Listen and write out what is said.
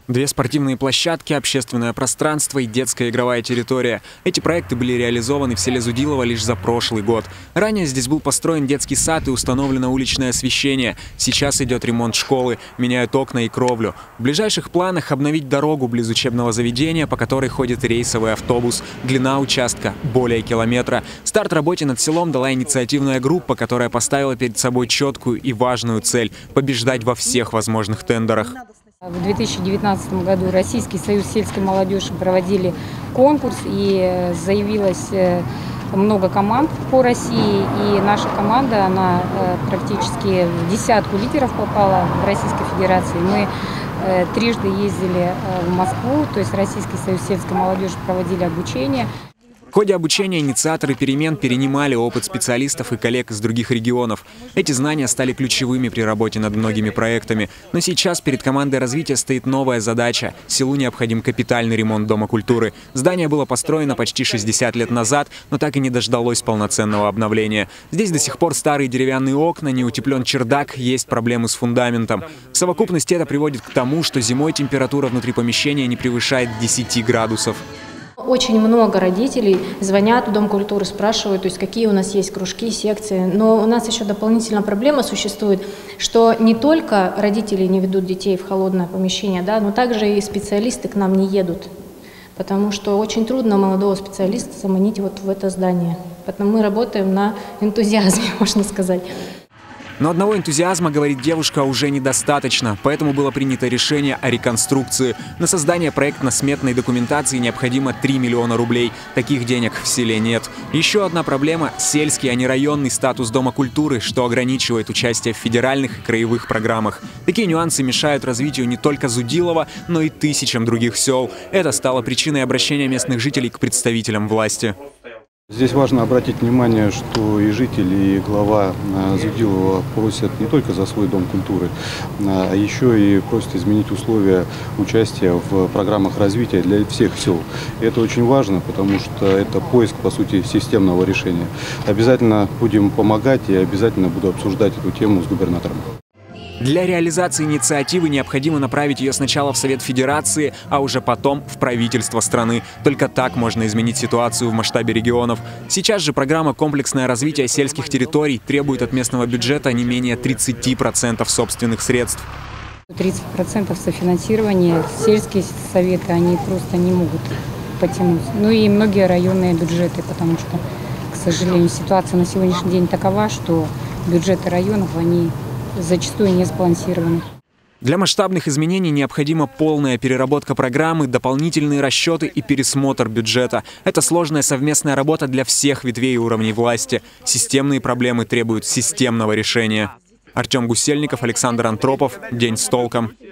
Две спортивные площадки, общественное пространство и детская игровая территория. Эти проекты были реализованы в селе Зудилово лишь за прошлый год. Ранее здесь был построен детский сад и установлено уличное освещение. Сейчас идет ремонт школы, меняют окна и кровлю. В ближайших планах обновить дорогу близ учебного заведения, по которой ходит рейсовый автобус. Длина участка более километра. Старт работе над селом дала инициативная группа, которая поставила перед собой четкую и важную цель – побеждать во всех возможных тендерах. В 2019 году Российский союз сельской молодежи проводили конкурс, и заявилось много команд по России. И наша команда, она практически в десятку лидеров попала в Российской Федерации. Мы трижды ездили в Москву, то есть Российский союз сельской молодежи проводили обучение. В ходе обучения инициаторы перемен перенимали опыт специалистов и коллег из других регионов. Эти знания стали ключевыми при работе над многими проектами. Но сейчас перед командой развития стоит новая задача. Селу необходим капитальный ремонт Дома культуры. Здание было построено почти 60 лет назад, но так и не дождалось полноценного обновления. Здесь до сих пор старые деревянные окна, не утеплен чердак, есть проблемы с фундаментом. В совокупности это приводит к тому, что зимой температура внутри помещения не превышает 10 градусов. Очень много родителей звонят в Дом культуры, спрашивают, то есть какие у нас есть кружки, секции. Но у нас еще дополнительная проблема существует, что не только родители не ведут детей в холодное помещение, да, но также и специалисты к нам не едут. Потому что очень трудно молодого специалиста заманить вот в это здание. Поэтому мы работаем на энтузиазме, можно сказать. Но одного энтузиазма, говорит девушка, уже недостаточно, поэтому было принято решение о реконструкции. На создание проектно-сметной документации необходимо 3 миллиона рублей. Таких денег в селе нет. Еще одна проблема – сельский, а не районный статус Дома культуры, что ограничивает участие в федеральных и краевых программах. Такие нюансы мешают развитию не только Зудилова, но и тысячам других сел. Это стало причиной обращения местных жителей к представителям власти. Здесь важно обратить внимание, что и жители, и глава Зудилова просят не только за свой Дом культуры, а еще и просят изменить условия участия в программах развития для всех сел. И это очень важно, потому что это поиск, по сути, системного решения. Обязательно будем помогать и обязательно буду обсуждать эту тему с губернатором. Для реализации инициативы необходимо направить ее сначала в Совет Федерации, а уже потом в правительство страны. Только так можно изменить ситуацию в масштабе регионов. Сейчас же программа «Комплексное развитие сельских территорий» требует от местного бюджета не менее 30% собственных средств. 30% софинансирования сельские советы они просто не могут потянуть. Ну и многие районные бюджеты, потому что, к сожалению, ситуация на сегодняшний день такова, что бюджеты районов, они зачастую не сбалансированы. Для масштабных изменений необходима полная переработка программы, дополнительные расчеты и пересмотр бюджета. Это сложная совместная работа для всех ветвей и уровней власти. Системные проблемы требуют системного решения. Артем Гусельников, Александр Антропов. День с толком.